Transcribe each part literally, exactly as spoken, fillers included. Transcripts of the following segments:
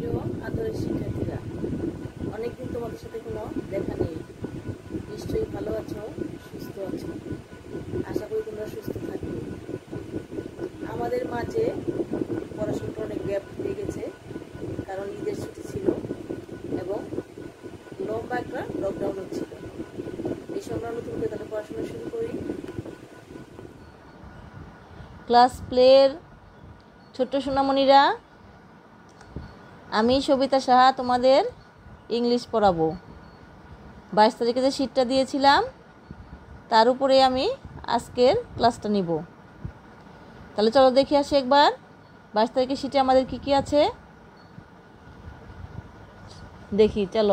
আছো আদরের শিক্ষার্থীরা? অনেকদিন তোমাদের সাথে কোনো দেখা নেই। নিশ্চয়ই ভালো আছো, সুস্থ আছো। আশা করি তোমরা সুস্থ থাকবে। আমাদের মাঝে পড়াশোনাটা অনেক গ্যাপ হয়ে গেছে, কারণ ঈদের ছুটি ছিল এবং লম্বা একটা লকডাউন হচ্ছিল। এই সময় আমরা নতুন করে তাহলে পড়াশোনা শুরু করি। ক্লাস প্লের ছোট্ট সোনামণিরা, আমি সবিতা সাহা তোমাদের ইংলিশ পড়াবো। বাইশ তারিখে যে শীটটা দিয়েছিলাম তার উপরে আমি আজকের ক্লাসটা নিব। তাহলে চলো দেখি আসি একবার বাইশ তারিখের শীটে আমাদের কি কি আছে দেখি। চলো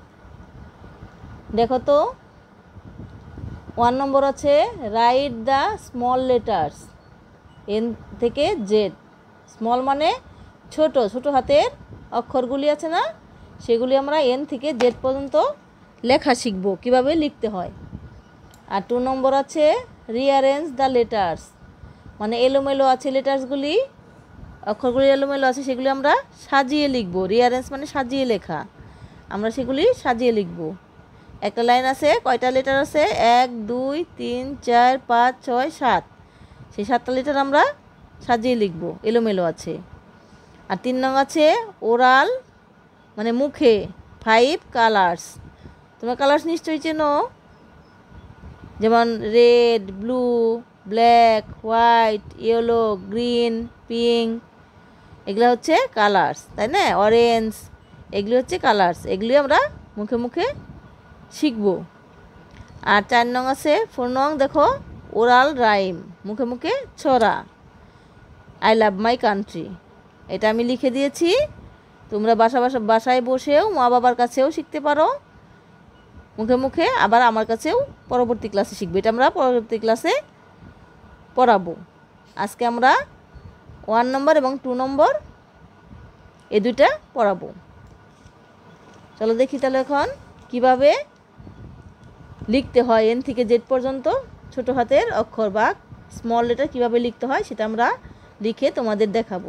দেখো তো, ওয়ান নম্বর আছে right the small letters N থেকে জেড। স্মল মানে ছোট ছোট হাতের অক্ষরগুলি আছে না, সেগুলি আমরা এন থেকে জেড পর্যন্ত লেখা শিখব, কিভাবে লিখতে হয়। আর টু নম্বর আছে রিঅ্যারেঞ্জ দ্য লেটার্স, মানে এলোমেলো আছে লেটার্সগুলি, অক্ষরগুলি এলোমেলো আছে, সেগুলি আমরা সাজিয়ে লিখব। রিঅ্যারেঞ্জ মানে সাজিয়ে লেখা, আমরা সেগুলি সাজিয়ে লিখব। একটা লাইন আছে, কয়টা লেটার আছে? এক দুই তিন চার পাঁচ ছয় সাত, সেই সাতটা লেটার আমরা সাজিয়ে লিখব, এলোমেলো আছে। আর তিন নং আছে ওরাল মানে মুখে, ফাইভ কালার্স। তোমরা কালার্স নিশ্চয়ই চেনো, যেমন red, blue, black, white, yellow, green, pink, এগুলো হচ্ছে কালার্স, তাই না? অরেঞ্জ, এগুলি হচ্ছে কালার্স, এগুলি আমরা মুখে মুখে শিখব। আর চার নং আছে, ফোর নং দেখো ওরাল রাইম, মুখে মুখে ছড়া। আই লাভ মাই কান্ট্রি, এটা আমি লিখে দিয়েছি। তোমরা বাসা বাসা বাসায় বসেও মা বাবার কাছেও শিখতে পারো মুখে মুখে, আবার আমার কাছেও পরবর্তী ক্লাসে শিখবে। এটা আমরা পরবর্তী ক্লাসে পড়াবো। আজকে আমরা ওয়ান নম্বর এবং টু নম্বর এই দুইটা পড়াবো। চলো দেখি তাহলে এখন কিভাবে লিখতে হয় এন থেকে জেড পর্যন্ত ছোট হাতের অক্ষর বা স্মল লেটার কিভাবে লিখতে হয় সেটা আমরা লিখে তোমাদের দেখাবো।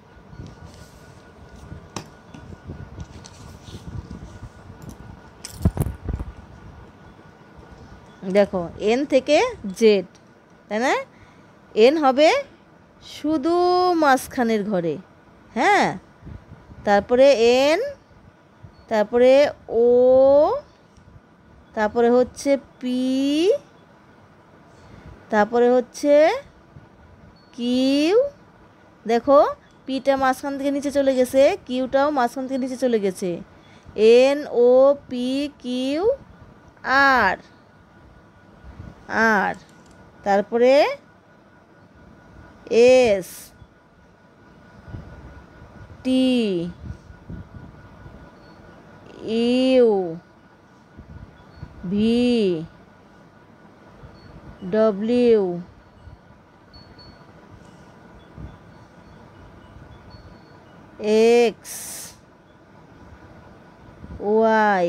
দেখো এন থেকে জেড, তাই না? এন হবে শুধু মাঝখানের ঘরে, হ্যাঁ। তারপরে এন, তারপরে ও, তারপরে হচ্ছে পি, তারপরে হচ্ছে কিউ। দেখো পিটা মাঝখান থেকে নিচে চলে গেছে, কিউটাও মাঝখান থেকে নিচে চলে গেছে। N O P Q R আর তারপরে S T U V W X Y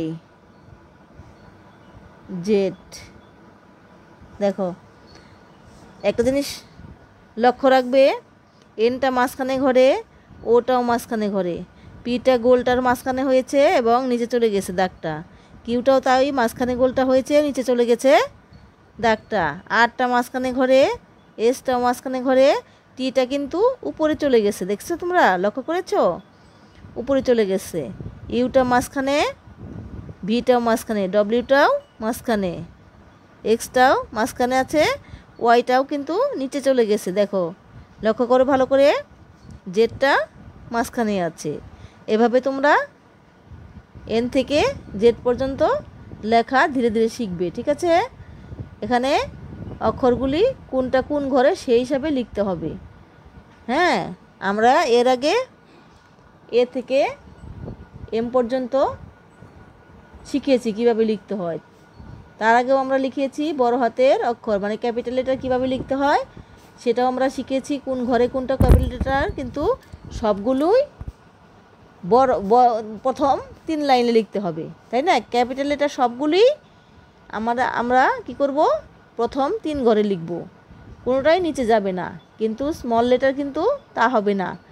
Z. দেখো একটা জিনিস লক্ষ্য রাখবে, এনটা মাঝখানে ঘরে, ওটাও মাঝখানে ঘরে, পিটা গোলটার মাঝখানে হয়েছে এবং নিচে চলে গেছে দাগটা, কিউটাও তাই মাঝখানে গোলটা হয়েছে, নিচে চলে গেছে দাগটা, আরটা মাঝখানে ঘরে, এসটাও মাঝখানে ঘরে, টিটা কিন্তু উপরে চলে গেছে, দেখছো তোমরা লক্ষ্য করেছো? উপরে চলে গেছে। ইউটা মাঝখানে, ভিটাও মাঝখানে, ডব্লিউটাও মাঝখানে, এক্সটাও মাঝখানে আছে, ওয়াইটাও কিন্তু নিচে চলে গেছে। দেখো লক্ষ্য করো ভালো করে, জেডটা মাঝখানে আছে। এভাবে তোমরা এন থেকে জেড পর্যন্ত লেখা ধীরে ধীরে শিখবে, ঠিক আছে? এখানে অক্ষরগুলি কোনটা কোন ঘরে সেই হিসাবে লিখতে হবে, হ্যাঁ। আমরা এর আগে এ থেকে এম পর্যন্ত শিখিয়েছি কিভাবে লিখতে হয়। তার আগেও আমরা লিখিয়েছি বড় হাতের অক্ষর মানে ক্যাপিটাল লেটার কীভাবে লিখতে হয়, সেটাও আমরা শিখেছি কোন ঘরে কোনটা ক্যাপিটাল লেটার, কিন্তু সবগুলোই বড় প্রথম তিন লাইনে লিখতে হবে, তাই না? ক্যাপিটাল লেটার সবগুলি আমরা আমরা কি করব, প্রথম তিন ঘরে লিখব, কোনোটাই নিচে যাবে না। কিন্তু স্মল লেটার কিন্তু তা হবে না,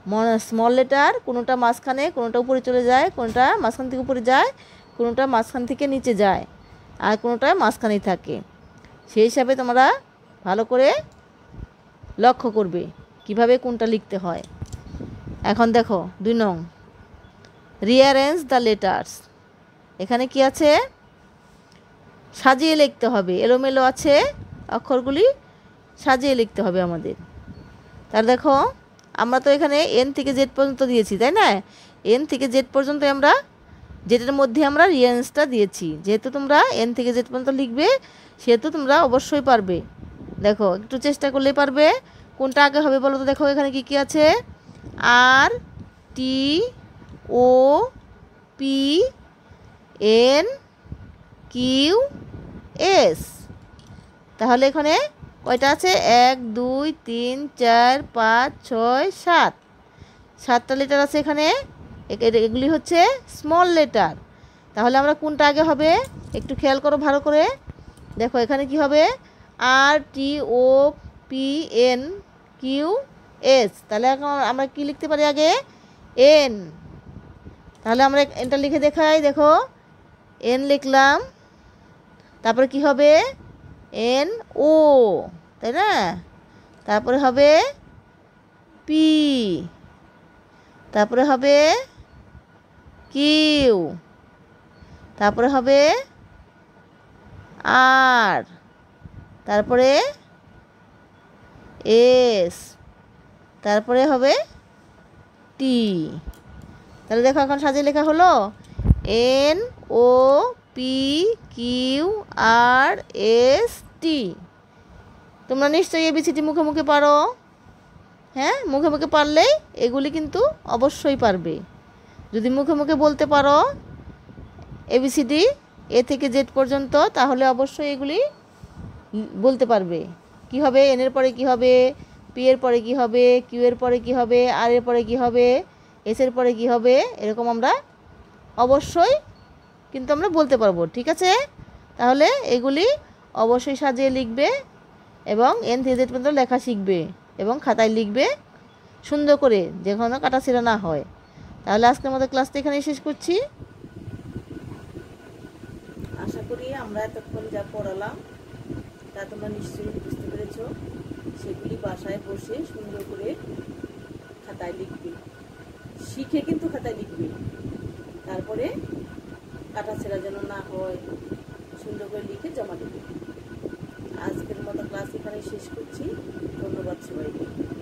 স্মল লেটার কোনোটা মাঝখানে, কোনোটা উপরে চলে যায়, কোনোটা মাঝখান থেকে উপরে যায়, কোনোটা মাঝখান থেকে নিচে যায়, আর কোনোটা মাঝখানেই থাকে। সেই হিসাবে তোমরা ভালো করে লক্ষ্য করবে কিভাবে কোনটা লিখতে হয়। এখন দেখো দুই নং, রিঅ্যারেঞ্জ দ্য লেটার্স। এখানে কি আছে? সাজিয়ে লিখতে হবে, এলোমেলো আছে অক্ষরগুলি, সাজিয়ে লিখতে হবে আমাদের। তাহলে দেখো আমরা তো এখানে এন থেকে জেড পর্যন্ত দিয়েছি, তাই না? এন থেকে জেড পর্যন্ত আমরা জেডের মধ্যে আমরা রিঅ্যারেঞ্জটা দিয়েছি। যেহেতু তোমরা এন থেকে জেড পর্যন্ত লিখবে সেহেতু তোমরা অবশ্যই পারবে। দেখো একটু চেষ্টা করলেই পারবে। কোনটা আগে হবে বলো তো? দেখো এখানে কি কি আছে? R, T, O, P, N, Q, S. তাহলে এখানে কয়টা আছে? এক, দুই, তিন, চার, পাঁচ, ছয়, সাত। সাতটা লেটার আছে এখানে। এগুলি হচ্ছে স্মল লেটার। তাহলে আমরা কোনটা আগে হবে একটু খেয়াল করো ভালো করে। দেখো এখানে কি হবে? R, T, O, P, N, Q, S. তাহলে এখন আমরা কি লিখতে পারি আগে? এন। তাহলে আমরা এনটা লিখে দেখাই। দেখো এন লিখলাম, তারপরে কি হবে? এন, ও, তাই না? তারপরে হবে পি, তারপরে হবে কিউ, তারপরে হবে আর, তারপরে এস, তারপরে হবে টি। তাহলে দেখো এখন সাজিয়ে লেখা হলো N, O, P, Q, R, S, T. তোমরা নিশ্চয়ই এবিসিটি মুখে মুখে পারো। হ্যাঁ, মুখে মুখে পারলেই এগুলি কিন্তু অবশ্যই পারবে। যদি মুখে মুখে বলতে পারো এবিসিডি এ থেকে জেড পর্যন্ত, তাহলে অবশ্যই এগুলি বলতে পারবে। কি হবে? এনের পরে কি হবে? পি এর পরে কি হবে? কিউ এর পরে কি হবে? আর এর পরে কি হবে? এস এর পরে কি হবে? এরকম আমরা অবশ্যই কিন্তু আমরা বলতে পারবো। ঠিক আছে? তাহলে এগুলি অবশ্যই সাজিয়ে লিখবে এবং এন থেকে জেড পর্যন্ত লেখা শিখবে এবং খাতায় লিখবে সুন্দর করে, যেন কাটাছেঁড়া না হয়। তাহলে আজকের মতো ক্লাসটা এখানেই শেষ করছি। আশা করি আমরা এতক্ষণ যা পড়ালাম তা তোমরা নিশ্চয়ই বুঝতে পেরেছ। সেগুলি বাসায় বসে সুন্দর করে খাতায় লিখবে, শিখে কিন্তু খাতায় লিখবে। তারপরে কাটাছেঁড়া যেন না হয়, সুন্দর করে লিখে জমা দেবে। আজকের মতো ক্লাস এখানেই শেষ করছি। ধন্যবাদ সবাইকে।